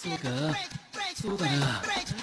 そうかそうだな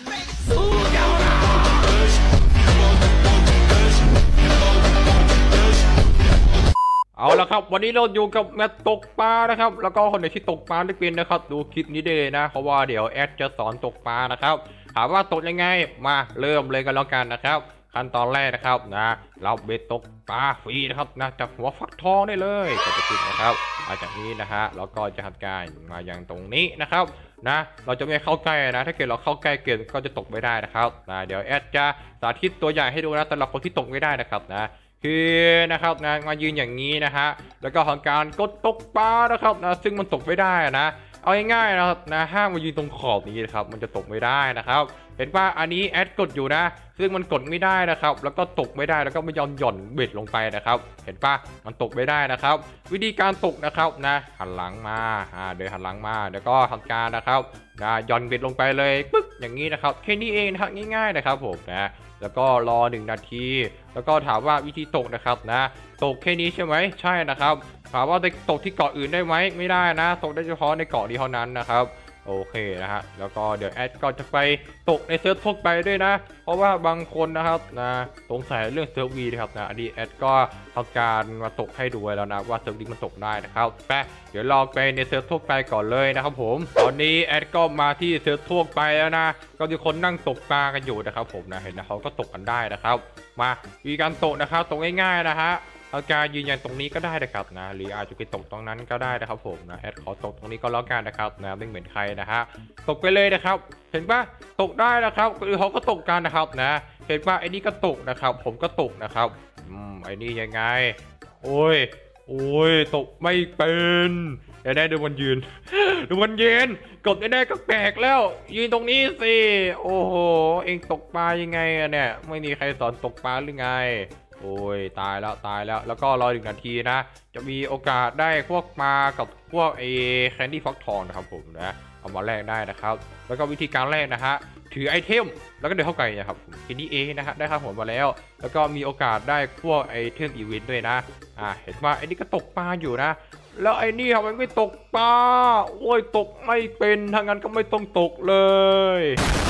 เอาละครับวันนี้เราอยู่กับแมตตกปลานะครับแล้วก็คนไหนที่ตกปลาได้เป็นนะครับดูคลิปนี้ได้เลยนะเพราะว่าเดี๋ยวแอดจะสอนตกปลานะครับถามว่าตกยังไงมาเริ่มเลยกันแล้วกันนะครับขั้นตอนแรกนะครับนะเราเบ็ดตกปลาฟรีนะครับนะจากหัวฟักทองได้เลยก็จะติดนะครับมาจากนี้นะฮะแล้วก็จะทำการมาอย่างตรงนี้นะครับนะเราจะไม่เข้าใกล้นะถ้าเกิดเราเข้าใกล้เกินก็จะตกไม่ได้นะครับนะเดี๋ยวแอดจะสาธิตตัวอย่างให้ดูนะสำหรับคนที่ตกไม่ได้นะครับนะคือนะครับนะมายืนอย่างนี้นะฮะแล้วก็ทำการกดตกปลานะครับนะซึ่งมันตกไม่ได้นะเอาง่ายๆนะครับนะห้ามมายืนตรงขอบนี้นะครับมันจะตกไม่ได้นะครับเห็นป่ะอันนี้แอดกดอยู่นะซึ่งมันกดไม่ได้นะครับแล้วก็ตกไม่ได้แล้วก็ไม่ยอมหย่อนเบ็ดลงไปนะครับเห็นป่ะมันตกไม่ได้นะครับวิธีการตกนะครับนะหันหลังมาเดินหันหลังมาแล้วก็ทำการนะครับนะหย่อนเบ็ดลงไปเลยปึ๊บอย่างนี้นะครับแค่นี้เองนะครับง่ายๆนะครับผมนะแล้วก็รอ1 นาทีแล้วก็ถามว่าวิธีตกนะครับนะตกแค่นี้ใช่ไหมใช่นะครับถามว่าจะตกที่เกาะอื่นได้ไหมไม่ได้นะตกได้เฉพาะในเกาะนี้เท่านั้นนะครับโอเคนะฮะแล้วก็เดี๋ยวแอดก็จะไปตกในเซิร์ฟทั่วไปด้วยนะเพราะว่าบางคนนะครับนะสงสัยเรื่องเซิร์ฟวีนะครับนะอันนี้แอดก็ทำการมาตกให้ดูแล้วนะว่าเซิร์ฟนี้มันตกได้นะครับไปเดี๋ยวลองไปในเซิร์ฟทั่วไปก่อนเลยนะครับผมตอนนี้แอดก็มาที่เซิร์ฟทั่วไปแล้วนะก็มีคนนั่งตกปลากันอยู่นะครับผมนะเห็นนะเขาก็ตกกันได้นะครับมาวิธีการตกนะครับตกง่ายๆนะฮะเอาการยืนยันตรงนี้ก็ได้นะครับนะหรืออาจจะไปตกตรงนั้นก็ได้นะครับผมนะแอดขอตกตรงนี้ก็แล้วกันนะครับนะไม่เหมือนใครนะฮะตกไปเลยนะครับเห็นปะตกได้นะครับเขาก็ตกกันนะครับนะเห็นปะไอ้นี่ก็ตกนะครับผมก็ตกนะครับไอ้นี่ยังไงโอ้ยตกไม่เป็นได้ดูมันยืนดูมันยืนกดได้ก็แปลกแล้วยืนตรงนี้สิโอ้โหเองตกปลายังไงอะเนี่ยไม่มีใครสอนตกปลาหรือไงโอ้ยตายแล้วแล้วก็รอ1 นาทีนะจะมีโอกาสได้พวกปลากับพวกแคนดี้ฟักทองนะครับผมนะเอามาแลกได้นะครับแล้วก็วิธีการแลกนะฮะถือไอเทมแล้วก็เดินเข้าไปนะครับทีนี้เองนะฮะได้ค่าหัวมาแล้วแล้วก็มีโอกาสได้พวกไอเทมอีเวนต์ด้วยนะเห็นว่าไอ้นี่ก็ตกปลาอยู่นะแล้วไอ้นี่ทำไมไม่ตกปลาโอ้ยตกไม่เป็นถ้างั้นก็ไม่ต้องตกเลย